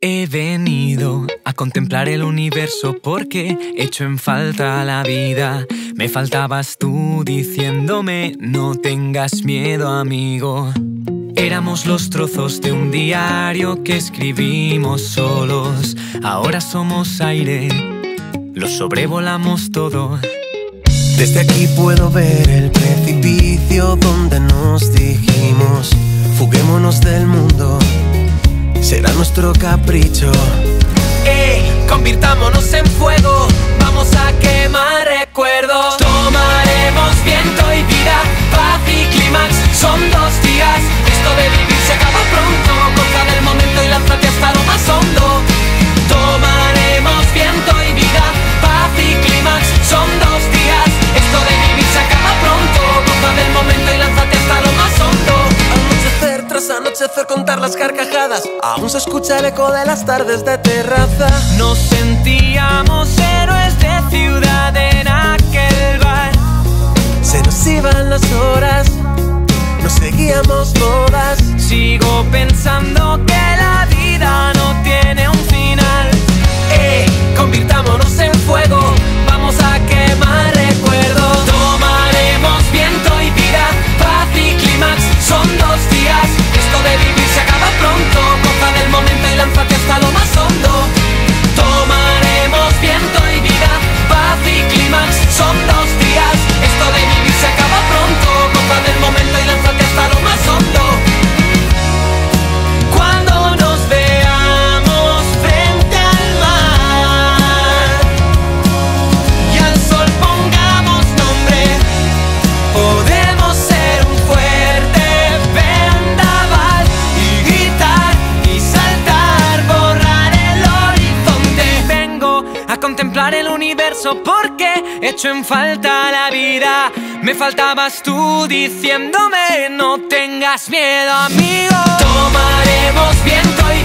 He venido a contemplar el universo porque echo en falta la vida. Me faltabas tú diciéndome no tengas miedo, amigo. Éramos los trozos de un diario que escribimos solos. Ahora somos aire, lo sobrevolamos todo. Desde aquí puedo ver el precipicio donde nos dijimos fuguémonos del mundo, será nuestro capricho. Convirtámonos en fuego, vamos a quemar recuerdos. Tomaremos viento y vida, paz y clímax, son 2 días. Esto de vivir se acaba pronto, goza del momento y lánzate hasta lo más hondo. Tomaremos viento y vida, paz y clímax, son 2 días. Esto de vivir se acaba pronto, goza del momento y lánzate hasta lo más hondo. Anochecer tras anochecer, contar las carcajadas, aún se escucha el eco de las tardes de terraza. Nos sentíamos héroes de ciudad en aquel bar. Se nos iban las horas, nos seguíamos todas. Sigo pensando que la vida no tiene un final. Convirtámonos en fuego, vamos a quemar recuerdos. Tomaremos viento y vida, paz y clímax, son 2 días. Esto de vivir se acaba pronto, goza del momento y lánzate hasta lo más hondo. Tomaremos viento y vida, paz y clímax, son 2 días. Esto de vivir se acaba pronto, goza del momento y lánzate hasta lo más hondo. Cuando nos veamos frente al mar y al sol pongamos nombre, podemos ser un fuerte vendaval y gritar y saltar, borrar el horizonte. Vengo a contemplar el universo porque echo en falta la vida. Me faltabas tú diciéndome no tengas miedo, amigo. Tomaremos viento y